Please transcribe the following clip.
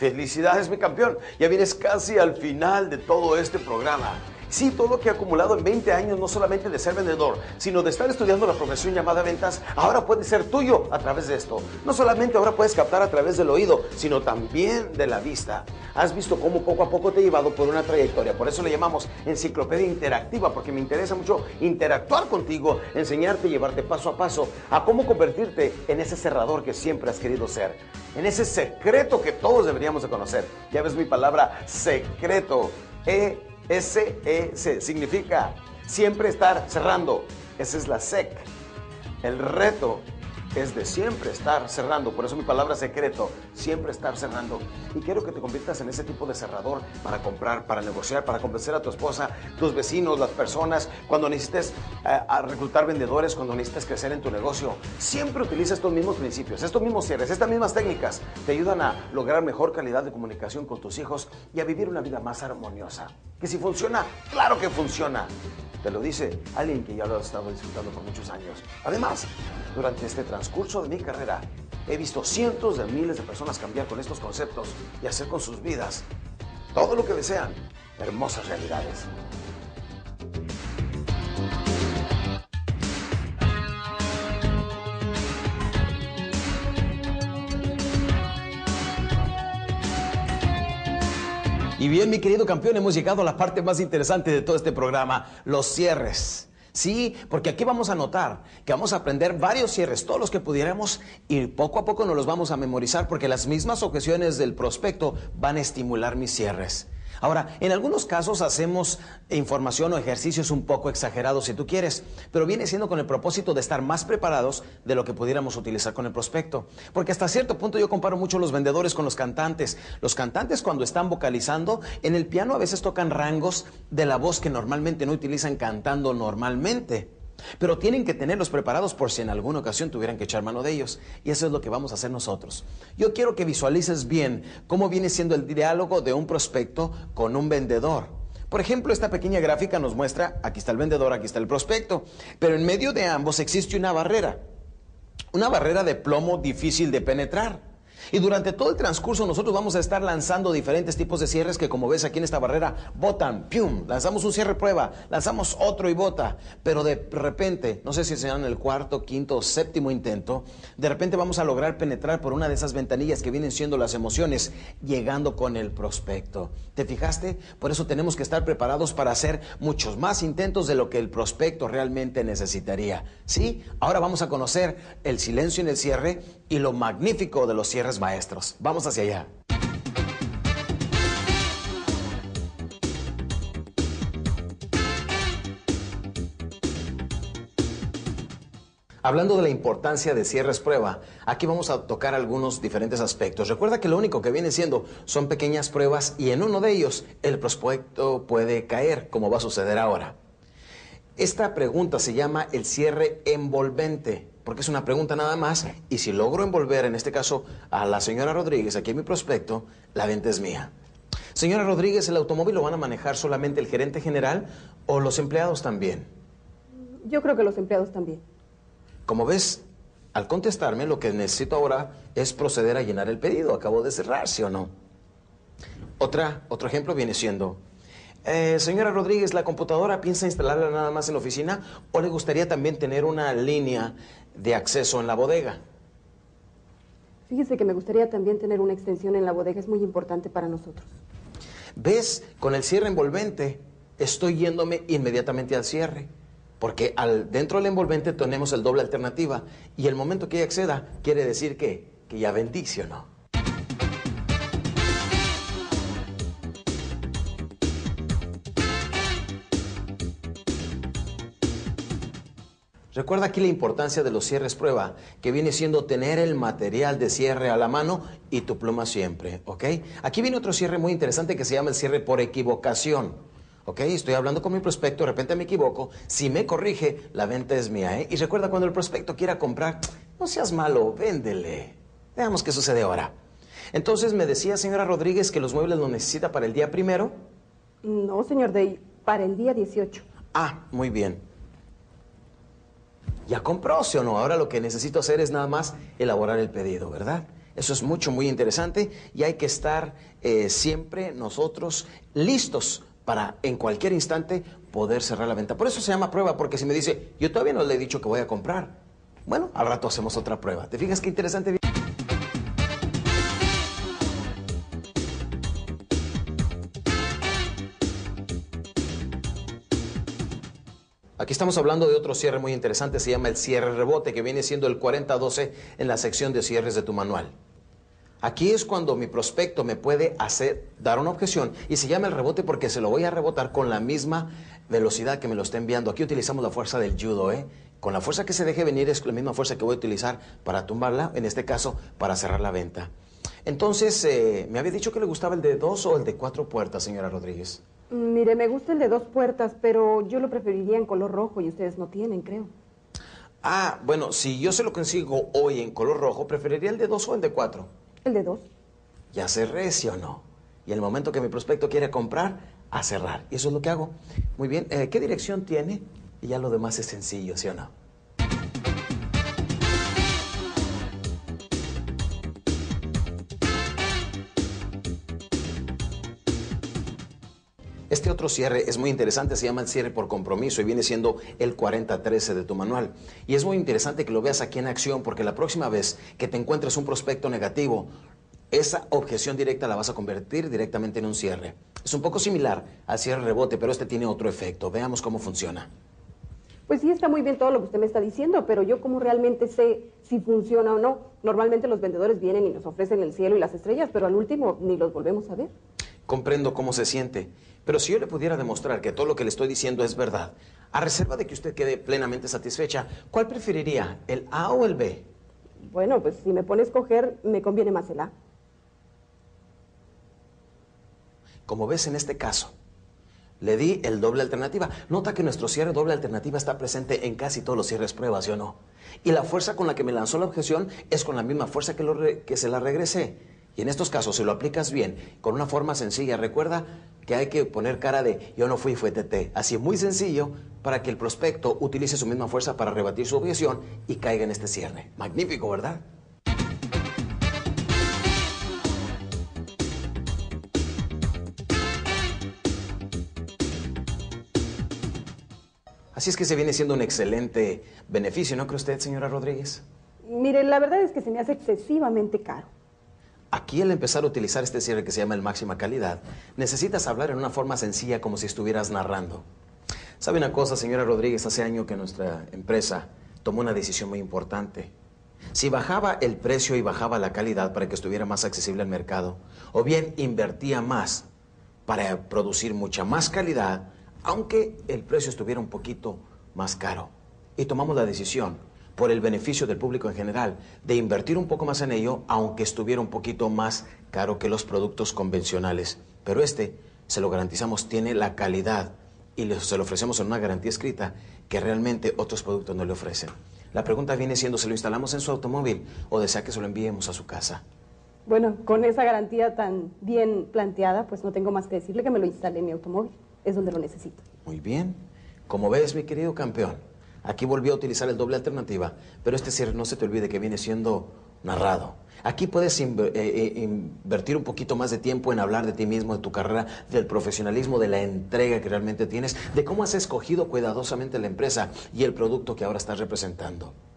Felicidades, mi campeón. Ya vienes casi al final de todo este programa. Sí, todo lo que he acumulado en 20 años, no solamente de ser vendedor, sino de estar estudiando la profesión llamada ventas, ahora puede ser tuyo a través de esto. No solamente ahora puedes captar a través del oído, sino también de la vista. Has visto cómo poco a poco te he llevado por una trayectoria. Por eso le llamamos enciclopedia interactiva, porque me interesa mucho interactuar contigo, enseñarte y llevarte paso a paso a cómo convertirte en ese cerrador que siempre has querido ser. En ese secreto que todos deberíamos de conocer. Ya ves mi palabra, secreto. S-E-C, significa siempre estar cerrando. Esa es la SEC. El reto es de siempre estar cerrando. Por eso mi palabra secreto, siempre estar cerrando. Y quiero que te conviertas en ese tipo de cerrador para comprar, para negociar, para convencer a tu esposa, tus vecinos, las personas, cuando necesites a reclutar vendedores, cuando necesites crecer en tu negocio. Siempre utiliza estos mismos principios, estos mismos cierres, estas mismas técnicas. Te ayudan a lograr mejor calidad de comunicación con tus hijos y a vivir una vida más armoniosa. Que si funciona, claro que funciona. Te lo dice alguien que ya lo ha estado disfrutando por muchos años. Además, durante este transcurso de mi carrera, he visto cientos de miles de personas cambiar con estos conceptos y hacer con sus vidas todo lo que desean, hermosas realidades. Y bien, mi querido campeón, hemos llegado a la parte más interesante de todo este programa, los cierres. Sí, porque aquí vamos a notar que vamos a aprender varios cierres, todos los que pudiéramos, y poco a poco nos los vamos a memorizar porque las mismas objeciones del prospecto van a estimular mis cierres. Ahora, en algunos casos hacemos información o ejercicios un poco exagerados si tú quieres, pero viene siendo con el propósito de estar más preparados de lo que pudiéramos utilizar con el prospecto. Porque hasta cierto punto yo comparo mucho los vendedores con los cantantes. Los cantantes cuando están vocalizando, en el piano a veces tocan rangos de la voz que normalmente no utilizan cantando normalmente. Pero tienen que tenerlos preparados por si en alguna ocasión tuvieran que echar mano de ellos. Y eso es lo que vamos a hacer nosotros. Yo quiero que visualices bien cómo viene siendo el diálogo de un prospecto con un vendedor. Por ejemplo, esta pequeña gráfica nos muestra, aquí está el vendedor, aquí está el prospecto. Pero en medio de ambos existe una barrera de plomo difícil de penetrar. Y durante todo el transcurso nosotros vamos a estar lanzando diferentes tipos de cierres que, como ves aquí en esta barrera, botan, ¡pium! Lanzamos un cierre prueba, lanzamos otro y bota. Pero de repente, no sé si será en el cuarto, quinto o séptimo intento, de repente vamos a lograr penetrar por una de esas ventanillas que vienen siendo las emociones, llegando con el prospecto. ¿Te fijaste? Por eso tenemos que estar preparados para hacer muchos más intentos de lo que el prospecto realmente necesitaría. ¿Sí? Ahora vamos a conocer el silencio en el cierre y lo magnífico de los cierres maestros. Vamos hacia allá. Hablando de la importancia de cierres prueba, aquí vamos a tocar algunos diferentes aspectos. Recuerda que lo único que viene siendo son pequeñas pruebas y en uno de ellos el prospecto puede caer, como va a suceder ahora. Esta pregunta se llama el cierre envolvente, porque es una pregunta nada más, y si logro envolver, en este caso, a la señora Rodríguez, aquí en mi prospecto, la venta es mía. Señora Rodríguez, ¿el automóvil lo van a manejar solamente el gerente general o los empleados también? Yo creo que los empleados también. Como ves, al contestarme, lo que necesito ahora es proceder a llenar el pedido. Acabo de cerrar, ¿sí o no? Otro ejemplo viene siendo... señora Rodríguez, ¿la computadora piensa instalarla nada más en la oficina o le gustaría también tener una línea de acceso en la bodega? Fíjese que me gustaría también tener una extensión en la bodega, es muy importante para nosotros. ¿Ves? Con el cierre envolvente estoy yéndome inmediatamente al cierre, porque dentro del envolvente tenemos el doble alternativa y el momento que ella acceda quiere decir que ya vendí, ¿sí o no? Recuerda aquí la importancia de los cierres prueba, que viene siendo tener el material de cierre a la mano y tu pluma siempre, ¿ok? Aquí viene otro cierre muy interesante que se llama el cierre por equivocación, ¿ok? Estoy hablando con mi prospecto, de repente me equivoco, si me corrige, la venta es mía, ¿eh? Y recuerda, cuando el prospecto quiera comprar, no seas malo, véndele. Veamos qué sucede ahora. Entonces, me decía, señora Rodríguez, que los muebles los necesita para el día 1. No, señor Day, para el día 18. Ah, muy bien. ¿Ya compró, sí o no? Ahora lo que necesito hacer es nada más elaborar el pedido, ¿verdad? Eso es muy interesante y hay que estar siempre nosotros listos para en cualquier instante poder cerrar la venta. Por eso se llama prueba, porque si me dice, yo todavía no le he dicho que voy a comprar, bueno, al rato hacemos otra prueba. ¿Te fijas qué interesante? Aquí estamos hablando de otro cierre muy interesante, se llama el cierre rebote, que viene siendo el 4012 en la sección de cierres de tu manual. Aquí es cuando mi prospecto me puede dar una objeción y se llama el rebote porque se lo voy a rebotar con la misma velocidad que me lo está enviando. Aquí utilizamos la fuerza del judo, ¿eh? Con la fuerza que se deje venir es la misma fuerza que voy a utilizar para tumbarla, en este caso para cerrar la venta. Entonces, me había dicho que le gustaba el de 2 o el de 4 puertas, señora Rodríguez. Mire, me gusta el de 2 puertas, pero yo lo preferiría en color rojo y ustedes no tienen, creo. Ah, bueno, si yo se lo consigo hoy en color rojo, preferiría el de 2 o el de 4. El de 2. Ya cerré, ¿sí o no? Y en el momento que mi prospecto quiere comprar, a cerrar. Y eso es lo que hago. Muy bien, ¿qué dirección tiene? Y ya lo demás es sencillo, ¿sí o no? Este otro cierre es muy interesante, se llama el cierre por compromiso y viene siendo el 4013 de tu manual. Y es muy interesante que lo veas aquí en acción porque la próxima vez que te encuentres un prospecto negativo, esa objeción directa la vas a convertir directamente en un cierre. Es un poco similar al cierre rebote, pero este tiene otro efecto. Veamos cómo funciona. Pues sí, está muy bien todo lo que usted me está diciendo, pero yo como realmente sé si funciona o no. Normalmente los vendedores vienen y nos ofrecen el cielo y las estrellas, pero al último ni los volvemos a ver. Comprendo cómo se siente, pero si yo le pudiera demostrar que todo lo que le estoy diciendo es verdad, a reserva de que usted quede plenamente satisfecha, ¿cuál preferiría, el A o el B? Bueno, pues si me pone a escoger, me conviene más el A. Como ves en este caso, le di el doble alternativa. Nota que nuestro cierre doble alternativa está presente en casi todos los cierres pruebas, ¿sí o no? Y la fuerza con la que me lanzó la objeción es con la misma fuerza que se la regresé. Y en estos casos, si lo aplicas bien, con una forma sencilla, recuerda que hay que poner cara de yo no fui, fue TT. Así muy sencillo para que el prospecto utilice su misma fuerza para rebatir su objeción y caiga en este cierre. Magnífico, ¿verdad? Así es que se viene siendo un excelente beneficio, ¿no cree usted, señora Rodríguez? Mire, la verdad es que se me hace excesivamente caro. Aquí al empezar a utilizar este cierre que se llama el máxima calidad, necesitas hablar en una forma sencilla como si estuvieras narrando. ¿Sabe una cosa, señora Rodríguez? Hace años que nuestra empresa tomó una decisión muy importante. Si bajaba el precio y bajaba la calidad para que estuviera más accesible al mercado, o bien invertía más para producir mucha más calidad, aunque el precio estuviera un poquito más caro. Y tomamos la decisión, por el beneficio del público en general, de invertir un poco más en ello, aunque estuviera un poquito más caro que los productos convencionales. Pero se lo garantizamos, tiene la calidad y se lo ofrecemos en una garantía escrita que realmente otros productos no le ofrecen. La pregunta viene siendo, ¿se lo instalamos en su automóvil o desea que se lo enviemos a su casa? Bueno, con esa garantía tan bien planteada, pues no tengo más que decirle que me lo instale en mi automóvil. Es donde lo necesito. Muy bien. Como ves, mi querido campeón, aquí volví a utilizar el doble alternativa, pero este cierre no se te olvide que viene siendo narrado. Aquí puedes invertir un poquito más de tiempo en hablar de ti mismo, de tu carrera, del profesionalismo, de la entrega que realmente tienes, de cómo has escogido cuidadosamente la empresa y el producto que ahora estás representando.